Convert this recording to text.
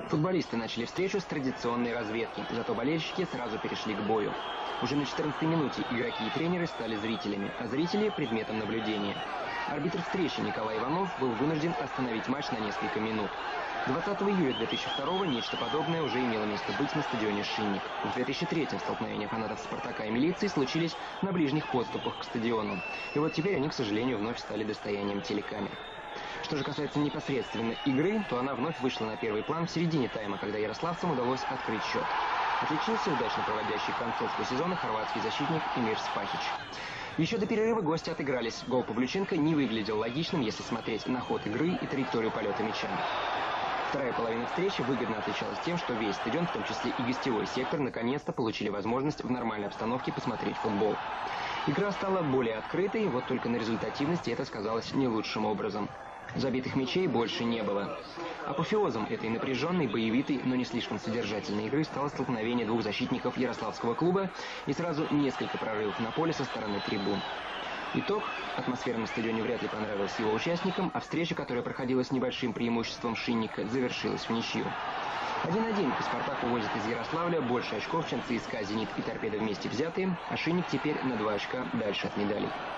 Футболисты начали встречу с традиционной разведки, зато болельщики сразу перешли к бою. Уже на 14-й минуте игроки и тренеры стали зрителями, а зрители – предметом наблюдения. Арбитр встречи Николай Иванов был вынужден остановить матч на несколько минут. 20 июля 2002-го нечто подобное уже имело место быть на стадионе «Шинник». В 2003-м столкновения фанатов «Спартака» и милиции случились на ближних подступах к стадиону. И вот теперь они, к сожалению, вновь стали достоянием телекамер. Что же касается непосредственно игры, то она вновь вышла на первый план в середине тайма, когда ярославцам удалось открыть счет. Отличился удачно проводящий концовку сезона хорватский защитник Эмир Спахич. Еще до перерыва гости отыгрались. Гол Павлюченко не выглядел логичным, если смотреть на ход игры и траекторию полета мяча. Вторая половина встречи выгодно отличалась тем, что весь стадион, в том числе и гостевой сектор, наконец-то получили возможность в нормальной обстановке посмотреть футбол. Игра стала более открытой, вот только на результативности это сказалось не лучшим образом. Забитых мячей больше не было. Апофеозом этой напряженной, боевитой, но не слишком содержательной игры стало столкновение двух защитников ярославского клуба и сразу несколько прорывов на поле со стороны трибун. Итог. Атмосфера на стадионе вряд ли понравилась его участникам, а встреча, которая проходила с небольшим преимуществом Шинника, завершилась в ничью. 1-1, и «Спартак» увозит из Ярославля больше очков, чем ЦСКА, «Зенит» и «Торпедо» вместе взятые, а Шинник теперь на 2 очка дальше от медалей.